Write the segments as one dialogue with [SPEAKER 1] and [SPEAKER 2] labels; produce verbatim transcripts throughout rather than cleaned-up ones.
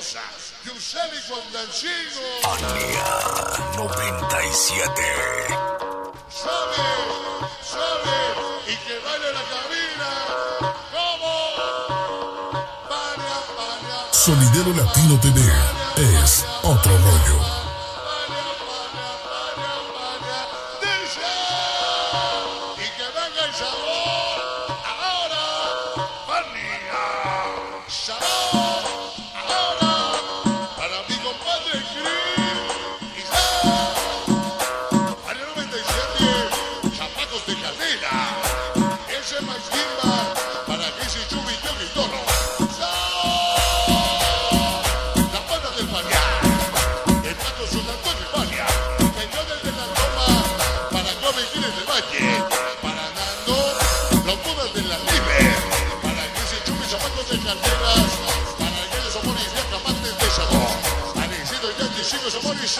[SPEAKER 1] hermosa. Yuseli Guandancino.
[SPEAKER 2] Fania noventa y siete.
[SPEAKER 1] Suave, suave. Y que baile la cabina. ¿Cómo? Fania, Fania.
[SPEAKER 3] Sonidero Latino T V es otro rollo.
[SPEAKER 1] Fania, Fania, Fania, Fania. Dice. Y que venga el sabor. Ahora. Fania. Sabor. Ahora. Para mi compadre Chris. Isaac. Fania noventa y siete. Zapatos de cadera. Ese más timba. Para que se chubi y toro. La banda del Fania. El pato Sultán de Fania. Señores de la Toma. Para Joven Gines del Valle. Para Nando. Los Budas de la Libre. Para que se chubi zapatos de carteras. Para aquellos amores y acamantes de sabor. Parecido ya que sigo amores.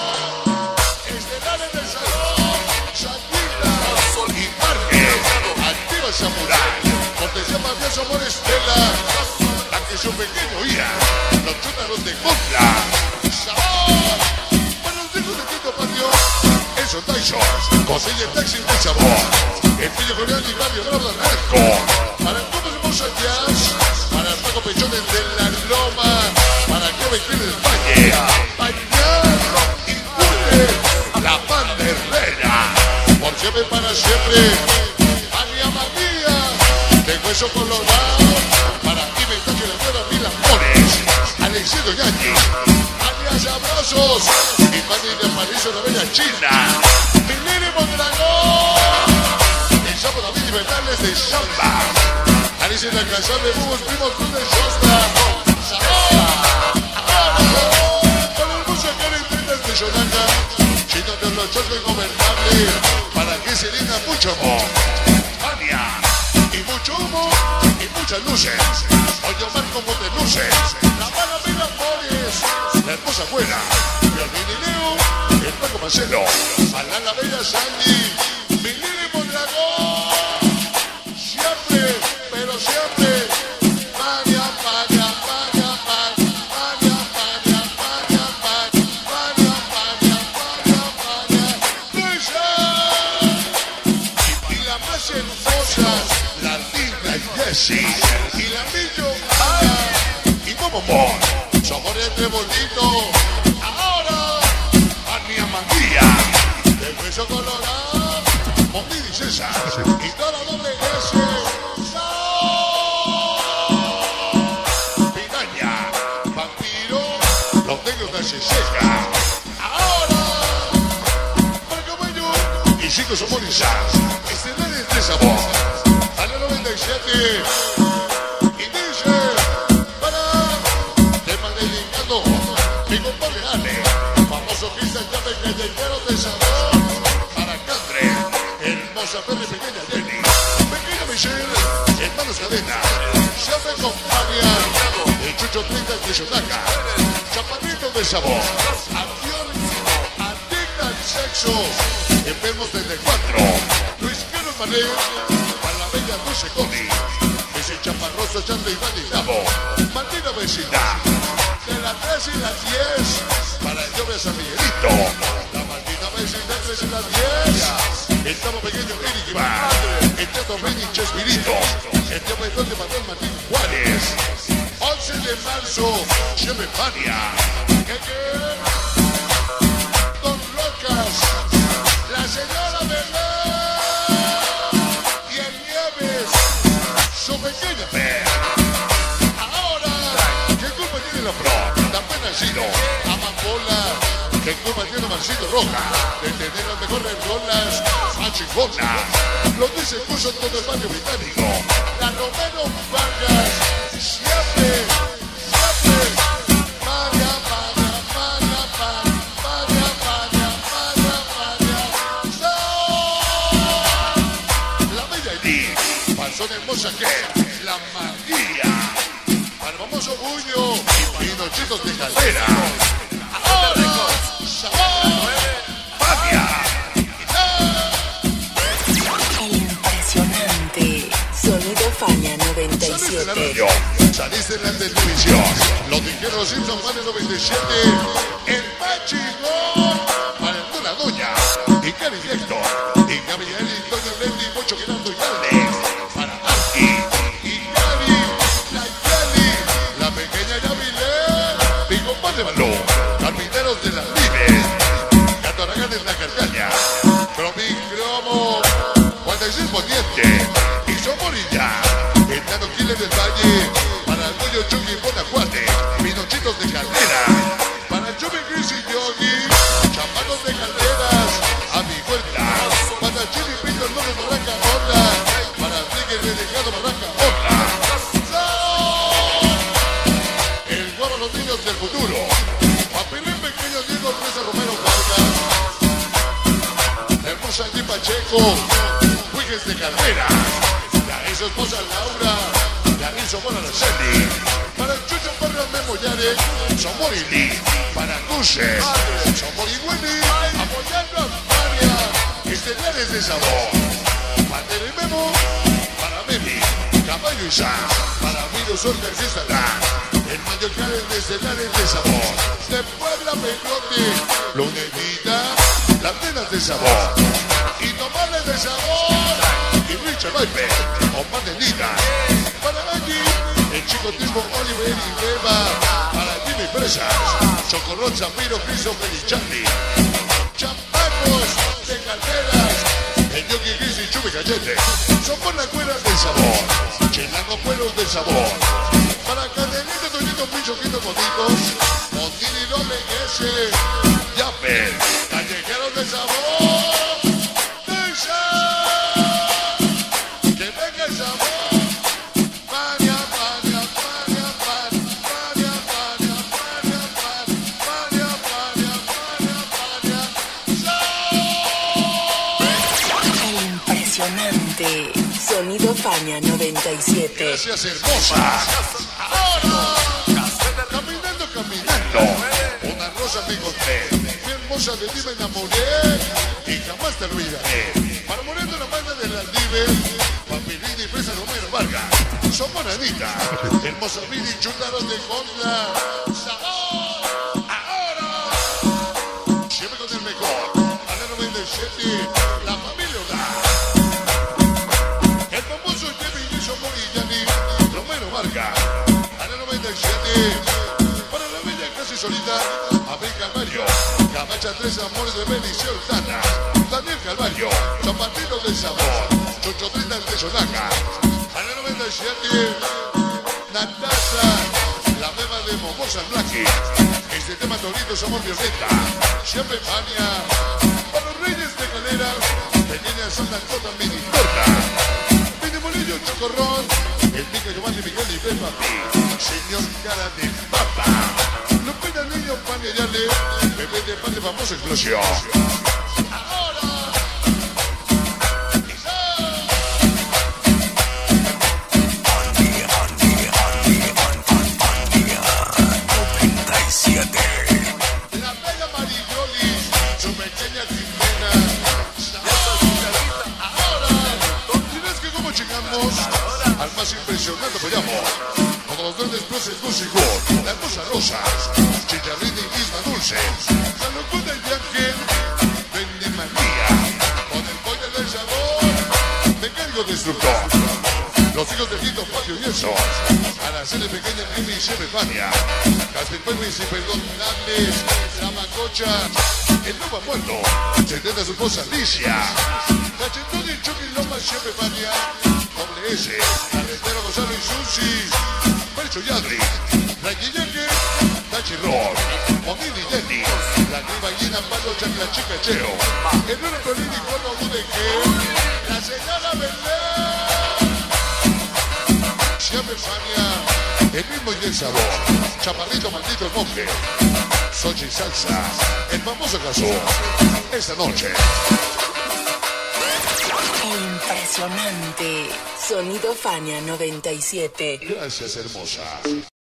[SPEAKER 1] Estelares del salón. Shakira. Y Parque. Activa Samurai. Cortesía más bien amor Estela. La que su pequeño ia. Los chútaros de Cumpla. Sabor. Para los hijos de Tito Patio. Eso Tyson. Consigue el taxi de sabor. El tío Julián y Barrio Bravo Narco. Para el pueblo de Mosa Jazz. Para el Paco Pechones de la Loma. Para el Joven Gil del Valle. Bañar. Impune. La banda Herrera. Por siempre y para siempre. María María. De hueso colorado. Para inventar que la tierra mil amores. Alexito Yañi. Alias Abrazos. Y familia Pariso, la bella China. Milene Mondragón. El sapo David y Bernales de Samba. Alicia Inalcanzable, Bubos, Primos, Cruz de Shosta. Sabor. Ahora. Para el hermoso Karen Tretas de Yonaca. Chino de los Chosco Ingobernable. Para que se linda mucho amor. Fania. Y mucho humo. Y muchas luces. Oye Omar como te luces. La mala Mira Flores. La hermosa abuela. Violín y Leo. El Paco Marcelo. Para la bella Sandy. Milene Mondragón. Siempre, pero siempre. Fania, Fania, Fania, Fania, Fania, Fania, Fania, Fania, Fania, Fania, Fania, Fania. Y la más hermosa, la linda Jessie. Y la millonaria. Y como amor, somos este bonito. Ahora, Fania María. De hueso colorado. Monti y César. Y toda la doble S. Piraña. Vampiro. Los negros de Seseca. Ahora. Marco Baño. Y cinco somorizas. Estelares de sabor. A la noventa y siete. Y dice. Para. Tema dedicado. Mi compadre Ale. Famoso Cristian Llave Callejero de sabor. Para Candre. Hermosa Perry, pequeña Jenny. Pequeña Michelle. Hermanos Cadena. Siempre acompaña. El Chucho treinta de Yonaca. Chaparrito de sabor. Acción. Adicta al sexo. Enfermos desde cuatro. Luis Carlos Manuel. Para la bella Dulce Coni. Ese chaparroso Chante Iván y Gabo. Martina Vecina. De las tres y las diez. Para el Lluvia San Miguelito. La Martina Vecina tres y las diez. El Tamo Pequeño Eric Iván. El Teatro Benny Chespirito. El Tío Pedro de Manuel Martín Juárez. once de marzo. Siempre Fania. ¿Qué qué? Don Locas. La señora Belén. Y el Nieves. Su pequeña fe. Ahora. ¿Qué culpa tiene la pro? También ha sido Amapola. ¿Qué culpa tiene Marcito Roja? De tener las mejores rolas. Machifona. Lo dice el curso en todo el barrio británico. La Romero Vargas. Siempre. Siempre. Fania, Fania, Fania, Fania, Fania, Fania, Fania, Fania. ¡No! La bella Edith. Pasó de hermosa que la magia. Para el famoso Buño. Y Pinochitos de Calera. Ahora. Sabor. Fania.
[SPEAKER 4] El impresionante sonido Fania noventa y
[SPEAKER 1] Saliste en la radio, saliste en la televisión. Los dijeron Simpson Fan noventa y siete. El Machigón. Para la doña. Y Cari Héctor. Y Gabriel y Toño Lendi, Pocho Gerardo y Alex. Para Arki. Y Cari. La Yali. La pequeña Gabriel. Mi compadre Balú. Carpinteros de las Vives. Gatoragán en la Carcaña. Cromicromo. cuarenta y seis Poniente. Y Somorilla. El Nano Killer del Valle. Para el Pollo Chucky Bonajuate. Pinochitos de Caldera. Para Chumi Chris y Yogi. Chapanos de Calderas. A mi vuelta. Para Chili Pito el Mono Barranca Onda. Para Enrique el Renegado Barranca Onda. El Guava los niños del futuro. Papelín pequeño Diego Presa Romero Vargas. Hermosa Andy Pacheco. Wiggins de Carreras. Y su esposa Laura, Yarizo Mora Araceli, para Chucho Perro Memo Yare, Somori Lee, para Cuche, Somori Wendy, apoyando a María, Estelares de Sabor, Pantera y Memo, para Memi, Caballo y Sa, para Miro Sorca y Estará, el Mayor Karen de Estelares de Sabor, de Puebla Pecote, Lunedita, las Nenas de Sabor, y Tomales de Sabor, y Richard Viper, Omar de Nina, para Maggie, el chicotismo Oliver y Beba, para Jimmy Presas, Chocorrón, Zafiro, Christopher y Charlie, Champacos de Calderas, el Yogi Gris y Chumi Cachete, son por las cueras del sabor, Chilango Cueros del Sabor, para Cadenito, Toñito, Picho, Quito, Bonitos, Montini, Doble S, Yapper, Callejeros del Sabor.
[SPEAKER 4] Sonido Fania noventa y siete.
[SPEAKER 1] Gracias, hermosa. Ahora, caminando, caminando, una rosa me encontré. Mi hermosa de ti me enamoré y jamás te olvidaré. Para morir de la banda de las Dives, Papilín y Presa Romero Vargas. Son Bonanita, hermosa Vini, Chutaros de Contra. Ahora, siempre con el mejor. A la noventa y siete, la familia da. Marca, a la noventa y siete, para la bella casi solita, Abel Calvario, Camacha Tres Amores de Bendición Tana, Daniel Calvario, Zapatitos de Sabor, Chocho treinta de Sonaca, a la noventa y siete, Natasha, la beba de Momosa Blackie, este tema Torito Somos Violeta, siempre Fania, para los Reyes de Calera, Pequeña Santa Cota Mini Torta, Mini Molillo Chocorrón, el Mica Giovanni Miguel y Pepa Señor Cara de Papa, Lupita Niño Pan y Yale, Bebé de Pan de Famosa Explosión. Ahora,
[SPEAKER 2] noventa y siete.
[SPEAKER 1] la bella Marioli, su pequeña Jimena. Ahora, ¿tienes que cómo llegamos? Al más impresionante apoyamos. Como los grandes pluses músicos, la hermosa Rosa, Chicharrín y Isma Dulce, San Locuna y Ángel, Bendy María, con el pollo del sabor, Mecánico Destructor, los hijos de Tito, Fabio y eso, Araceli Pequeña, Mimi y Siempre Fania, Castelpemis y Perdonables, La Macocha, el Nova Muerto, setenta su esposa Alicia, Cachetón y Chucky Loma, Siempre Fania, Doble S, Arrestero Gonzalo y Susi, Percho Yadri, La Guilleque, Tachi Roll, Omini Jenny, La Griba Guina, Palo Chacla Chica Cheo, el Nuno Tolini y Gordo Budeque, La Señora Belén, Siempre Fania, el mismo y el sabor, Chaparrito Maldito el Monje, Sochi Salsa, el famoso caso, esta noche.
[SPEAKER 4] Impresionante. Sonido Fania noventa y siete.
[SPEAKER 1] Gracias, hermosa.